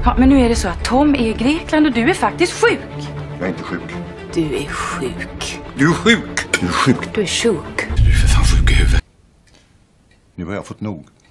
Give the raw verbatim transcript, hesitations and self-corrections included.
Ja, men nu är det så att Tom är i Grekland och du är faktiskt sjuk. Jag är inte sjuk. Du är sjuk. Du är sjuk! Du är sjuk. Du är sjuk. Du är för fan sjuk i huvudet. Nu har jag fått nog.